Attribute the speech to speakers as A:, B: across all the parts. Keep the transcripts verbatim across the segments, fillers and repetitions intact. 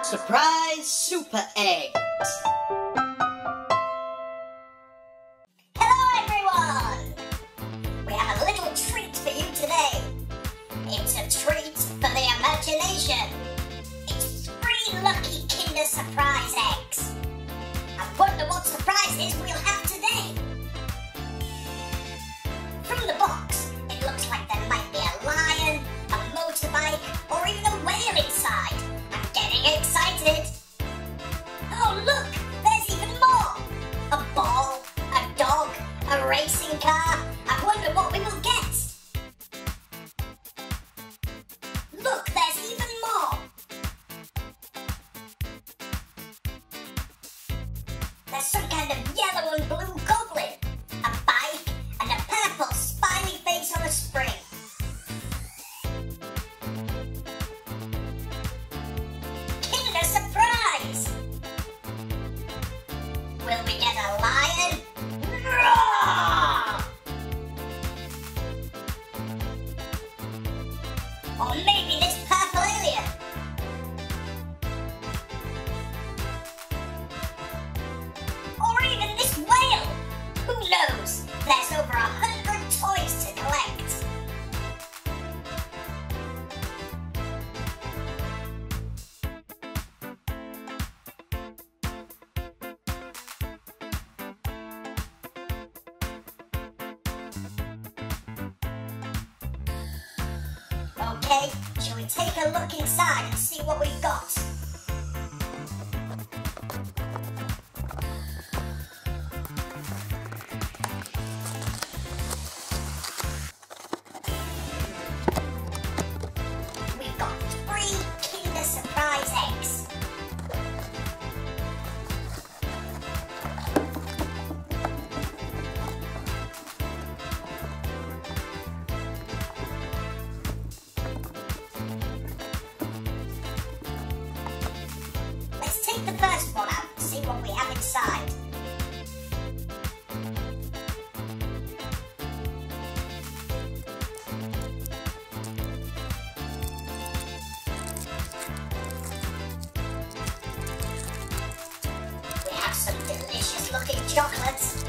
A: Surprise super eggs!
B: Hello everyone! We have a little treat for you today. It's a treat for the imagination. It's three lucky Kinder Surprise eggs. I wonder what surprises we'll have today. From the box, it looks like there might be a lion, a motorbike, or even a whale inside. I'm getting excited. Oh look, there's even more. A ball, a dog, a racing car. I wonder what we will get. Look, there's even more. There's some kind of yellow and blue goblin, a bike, and a purple smiley face on a spring. Kinder Surprise! Will we get a lion? Roar! Or maybe this purple alien? Or even this whale? Who knows? There's over a hundred toys to collect. Okay, shall we take a look inside and see what we've got? We've got three Kinder Surprise eggs. Let's take the first one out and see what we have inside. We have some delicious looking chocolates.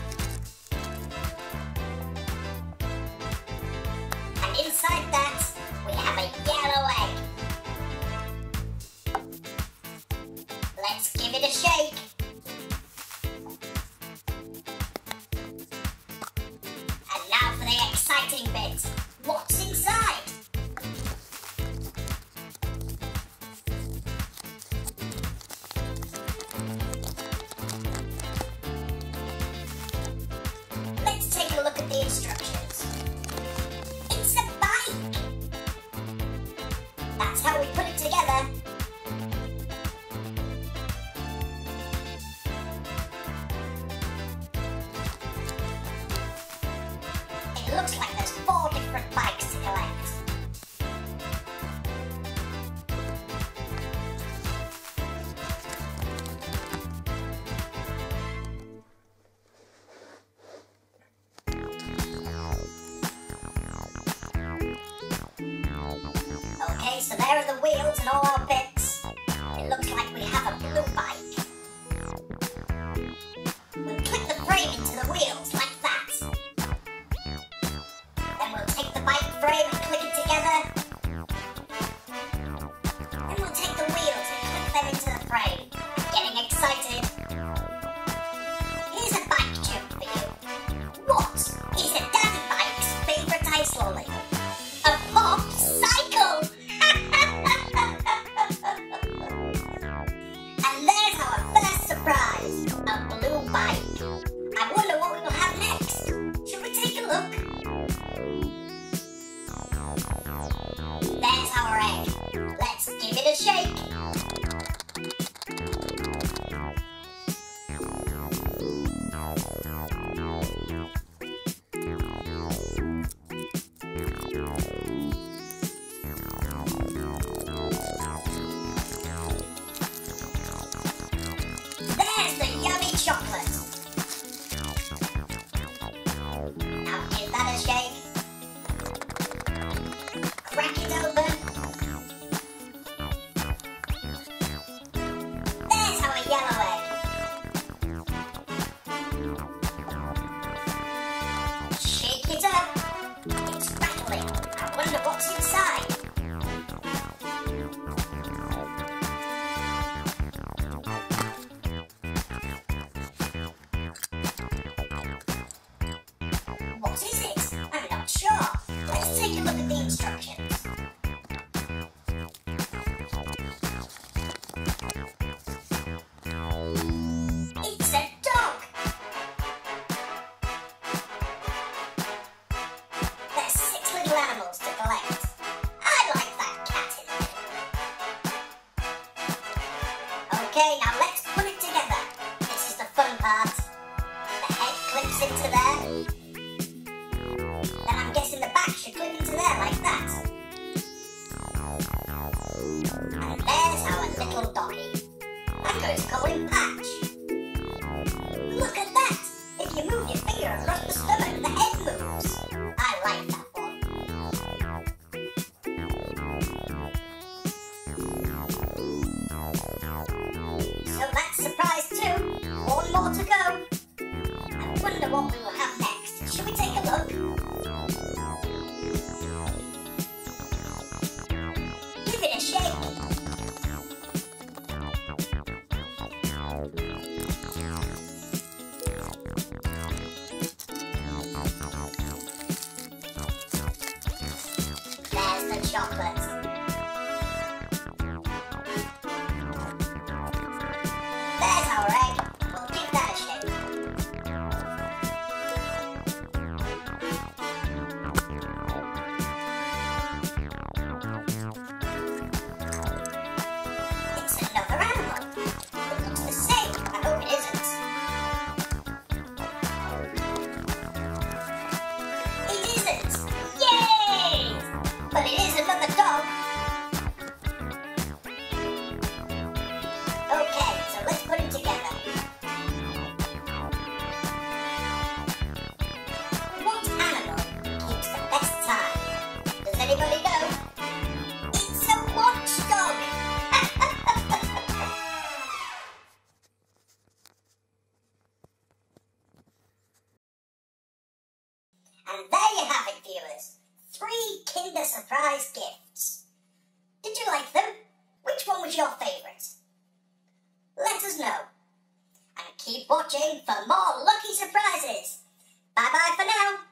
B: And inside that, we have a yellow egg. Let's give it a shake. And now for the exciting bit. What's inside? Let's take a look at the instructions. It's a bike. That's how we put it together. It looks like there's four different bikes to collect. Okay, so there are the wheels and all our bits. It looks like we have a blue bike. We'll click the frame into the wheels like that. Then we'll take the bike frame and click it together. Then we'll take the wheels and click them into the frame. I'm getting excited. Here's a bike joke for you. What is a daddy bike's favourite ice lolly? A pop cycle! And there's our first surprise, a blue bike. I wonder what we will have next. Should we take a look? There's our egg. Let's give it a shake. There's the yummy chocolate. Now give that a shake. Crack it open. Okay, now let's put it together. This is the fun part. The head clips into there. Then I'm guessing the back should clip into there like that. And there's our little doggy. I'm going to call him Patch. Look at that! If you move your finger across the stomach, the head moves. I like that one. So that's surprise two. One more to go. I wonder what we will have next. Should we take a look? Give it a shake. There's the chocolate. There's our egg. We'll give that a shake. It's another animal. It looks the same. I hope it isn't. It isn't. Yay! But it is another dog. Okay, so let's put it together. What animal keeps the best time? Does anybody know? It's a watchdog! And there you have it, viewers. Three Kinder Surprise gifts. Did you like them? Which one was your favourite? Let us know. And keep watching for more lucky surprises. Bye bye for now.